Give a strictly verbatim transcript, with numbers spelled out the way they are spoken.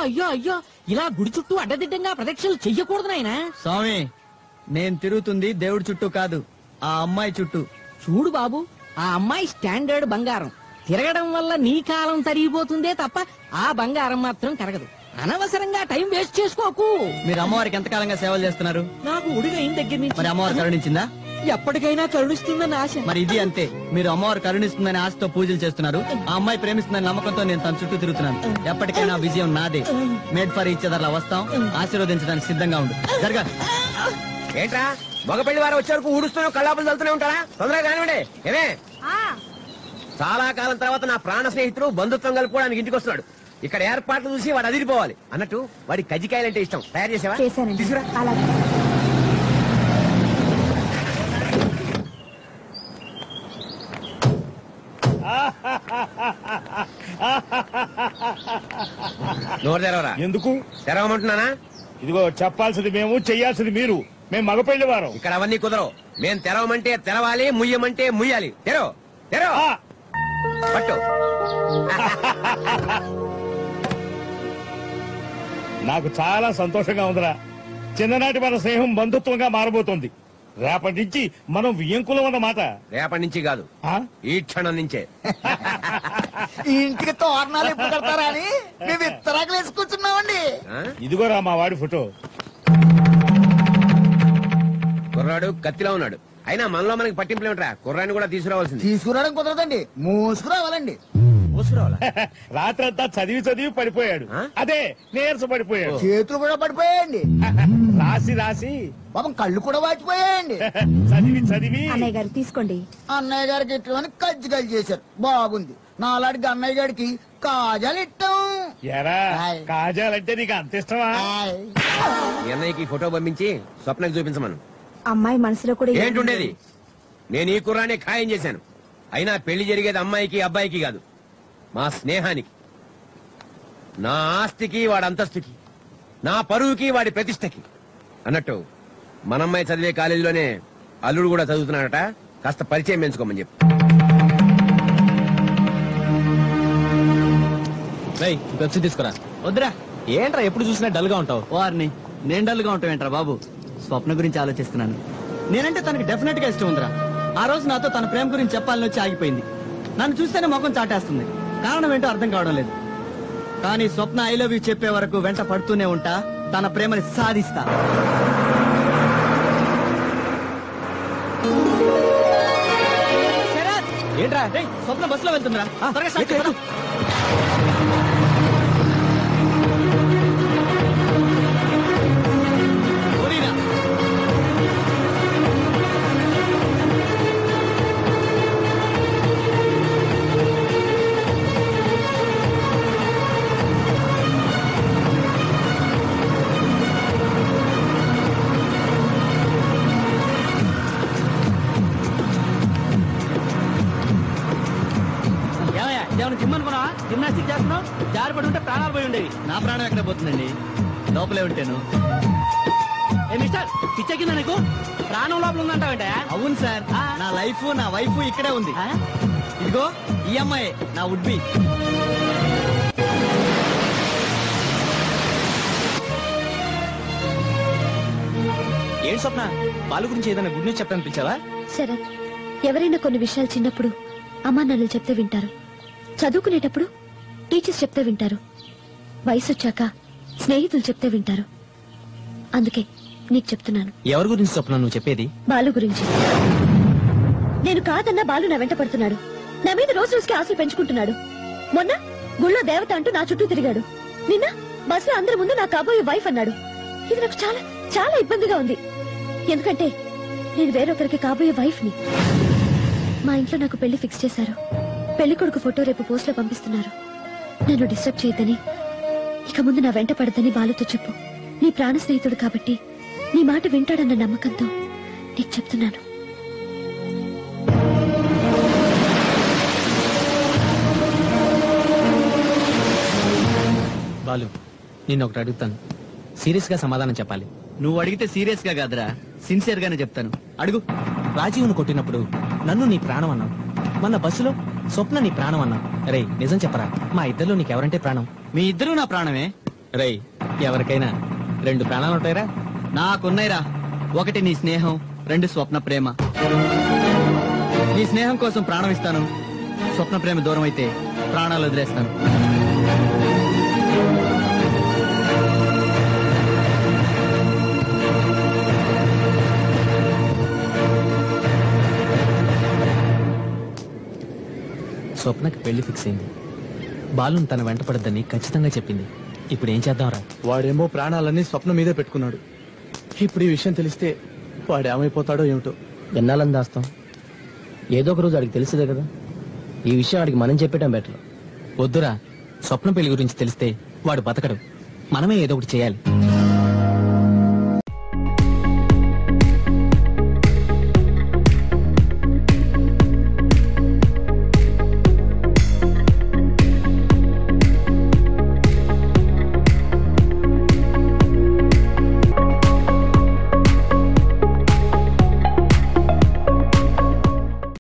అయ్యో అయ్యో ఇలా గుడి చుట్టూ అడ్డదిడ్డంగా ప్రదక్షిణలు చెయ్యకూడదు నాయనా. స్వామి, నేను తిరుగుతుంది దేవుడి చుట్టూ కాదు, ఆ అమ్మాయి చుట్టూ. చూడు బాబు, ఆ అమ్మాయి స్టాండర్డ్ బంగారం. తిరగడం వల్ల నీ కాలం తరిగిపోతుందే తప్ప ఆ బంగారం మాత్రం కరగదు. అనవసరంగా టైం వేస్ట్ చేసుకోకు. మీరు అమ్మవారికి ఎంతకాలంగా సేవలు చేస్తున్నారు? నాకు ఉడిగా అయిన దగ్గర నుంచి. మరి అమ్మవారు కరుణించిందా? ఎప్పటికైనా కరుణిస్తుందని ఆశ. మరి ఇది అంతే. మీరు అమ్మవారు కరుణిస్తుందని ఆశతో పూజలు చేస్తున్నారు, ఆ అమ్మాయి ప్రేమిస్తుందని నమ్మకంతో నేను తన చుట్టూ తిరుగుతున్నాను. ఎప్పటికైనా విజయం నాదే. మేడ్ ఫర్ ఈచ్ అదర్ లా వస్తాం, ఆశీర్వదించడానికి సిద్ధంగా ఉండు. జరగా. ఏంట్రా మగ పెళ్లి వారు వచ్చే వరకు ఊడుస్తూనే కళ్ళాపులు చల్లుతూనే ఉంటారా? తొందరగా కానివ్వండి. ఏమే, చాలా కాలం తర్వాత నా ప్రాణ స్నేహితుడు బంధుత్వం కలుపుకోవడానికి ఇంటికి వస్తున్నాడు. ఇక్కడ ఏర్పాట్లు చూసి వాడు అదిరిపోవాలి అన్నట్టు. వాడి కజ్జికాయలంటే ఇష్టం. తయారు చేసావా? తీసుకురా. నోరు తెరవరా. ఎందుకు తెరవమంటున్నానా? ఇదిగో చెప్పాల్సింది మేము, చెయ్యాల్సింది మీరు. మేము మగపెళ్లి వారం. ఇక్కడ అవన్నీ కుదరవు. మేం తెరవమంటే తెరవాలి, ముయ్యమంటే ముయ్యాలి. తెరవ తెరవ పట్టు. నాకు చాలా సంతోషంగా ఉందిరా. చిన్ననాటి మన స్నేహం బంధుత్వంగా మారబోతోంది. రేపటి నుంచి మనం వియ్యంకులం అన్నమాట. రేపటి నుంచి కాదు, ఈ క్షణం నుంచే. ఇంటికి తోరణాలు ఎప్పుడు కడతారా అని మేము ఇత్తరాకులు వేసి కూర్చున్నామండి. ఇదిగోరా మా వాడి ఫోటో. కుర్రాడు కత్తిలో ఉన్నాడు. అయినా మనలో మనకి పట్టింపులు ఏమిట్రా? కుర్రాన్ని కూడా తీసుకురావాల్సింది. తీసుకురావడం కుదరదండి, మోసుకురావాలండి. రాత్రంతా చదివి చదివి పడిపోయాడు. అదే నీరస పడిపోయాడు. చేతులు కూడా పడిపోయాయండి. రాసి రాసి పాపం కళ్ళు కూడా వాచిపోయాయండి. చదివి చదివి. అన్నయ్య గారు తీసుకోండి. అన్నయ్య గారికి ఇట్టమని కజ్జికాయలు చేశారు, బాగుంది. నాలాడికి అన్నయ్య గారికి కాజాలు ఇట్టాం. ఎరా కాజాలంటే నీకు అంత ఇష్టమా? మీ అన్నయ్యకి ఫోటో పంపించి స్వప్నకు చూపించమను. అమ్మాయి మనసులో కూడా ఏంటుండేది? నేను ఈ కుర్రాన్ని ఖాయం చేశాను. అయినా పెళ్లి జరిగేది అమ్మాయికి అబ్బాయికి కాదు, మా స్నేహానికి. నా ఆస్తికి వాడి అంతస్తుకి, నా పరువుకి వాడి ప్రతిష్టకి. అన్నట్టు మనమ్మాయి చదివే కాలేజీలోనే అల్లుడు కూడా చదువుతున్నాడట. కాస్త పరిచయం పెంచుకోమని చెప్పు. పెప్సీ తీసుకురా. వద్దురా. ఏంట్రా ఎప్పుడు చూసినా డల్ గా ఉంటావు? వారిని నేను డల్ గా ఉంటావు ఏంట్రా బాబు? స్వప్న గురించి ఆలోచిస్తున్నాను. నేనంటే తనకి డెఫినెట్ గా ఇష్టం ఉందిరా. ఆ రోజు నాతో తన ప్రేమ గురించి చెప్పాలని వచ్చి ఆగిపోయింది. నన్ను చూస్తేనే ముఖం చాటేస్తుంది. కారణం ఏంటో అర్థం కావడం లేదు. కానీ స్వప్న ఐ లవ్ యూ చెప్పే వరకు వెంట పడుతూనే ఉంటా, తన ప్రేమని సాధిస్తా. ఏంట్రా స్వప్న బస్ లో వెళ్తుందిరా. జిమ్ అనుకున్నావా? జిమ్నాస్టిక్ చేస్తున్నావు, జారి పడి ఉంటే ప్రాణాలు పోయి ఉండేవి. నా ప్రాణం ఎక్కడ పోతుందండి? లోపలే ఉంటాను. ఏ మిస్టర్, పిచ్చెక్కిందా నీకు? ప్రాణం లోపల ఉందంటావేంట? అవును సార్, నా లైఫ్ నా వైఫ్ ఇక్కడే ఉంది. ఇదిగో ఈ అమ్మాయి నా వుడ్ బి. ఏం స్వప్న, బాలు గురించి ఏదైనా గుడ్ న్యూస్ చెప్పాలనిపించావా? శరత్, ఎవరైనా కొన్ని విషయాలు చిన్నప్పుడు అమ్మా నాన్నలు చెప్తే వింటారు, చదువుకునేటప్పుడు టీచర్స్ చెప్తే వింటారు, వయసు వచ్చాక స్నేహితులు చెప్తే వింటారు. అందుకే నీకు చెప్తున్నాను. ఎవరి గురించి స్వప్న నువ్వు చెప్పేది? బాలు గురించి. నేను కాదన్నా బాలు నా వెంట పడుతున్నాడు. నా మీద రోజు రోజుకి ఆశలు పెంచుకుంటున్నాడు. మొన్న గుళ్ళో దేవత అంటూ నా చుట్టూ తిరిగాడు. నిన్న బస్ లో అందరి ముందు నా కాబోయే వైఫ్ అన్నాడు. ఇది నాకు చాలా చాలా ఇబ్బందిగా ఉంది. ఎందుకంటే నేను వేరొకరికి కాబోయే వైఫ్ ని. మా ఇంట్లో నాకు పెళ్లి ఫిక్స్ చేశారు. పెళ్లి కొడుకు ఫోటో రేపు పోస్ట్ లో పంపిస్తున్నారు. నన్ను డిస్టర్బ్ చేయొద్దని, ఇక ముందు నా వెంట పడదని బాలుతో చెప్పు. నీ ప్రాణ స్నేహితుడు కాబట్టి నీ మాట వింటాడన్న నమ్మకంతో నీకు చెప్తున్నాను. బాలు, నిన్న ఒకటి అడుగుతాను, సీరియస్ గా సమాధానం చెప్పాలి. నువ్వు అడిగితే సీరియస్ గా కాదురా, సిన్సియర్ గానే చెప్తాను. అడుగు. రాజీవ్ను కొట్టినప్పుడు నన్ను నీ ప్రాణం అన్నావు, మొన్న బస్సులో స్వప్న నీ ప్రాణం అన్నావు. రే నిజం చెప్పరా, మా ఇద్దరిలో నీకెవరంటే ప్రాణం? మీ ఇద్దరు నా ప్రాణమే. రేయ్ ఎవరికైనా రెండు ప్రాణాలు ఉంటాయిరా. నాకున్నాయిరా. ఒకటి నీ స్నేహం, రెండు స్వప్న ప్రేమ. నీ స్నేహం కోసం ప్రాణం ఇస్తాను. స్వప్న ప్రేమ దూరం అయితే ప్రాణాలు వదిలేస్తాను. స్వప్నకి పెళ్లి ఫిక్స్ అయింది. బాలుని తన వెంట పడద్దని ఖచ్చితంగా చెప్పింది. ఇప్పుడు ఏం చేద్దాంరా? వాడేమో ప్రాణాలన్నీ స్వప్న మీదే పెట్టుకున్నాడు. ఇప్పుడు ఈ విషయం తెలిస్తే వాడు ఏమైపోతాడో ఏమిటో. ఎన్నాళ్ళని దాస్తాం? ఏదో ఒక రోజు అడిగి తెలిసేదే కదా. ఈ విషయం అడిగి మనం చెప్పేయటం బెటర్. వద్దురా, స్వప్న పెళ్లి గురించి తెలిస్తే వాడు బతకడు. మనమే ఏదో ఒకటి చేయాలి.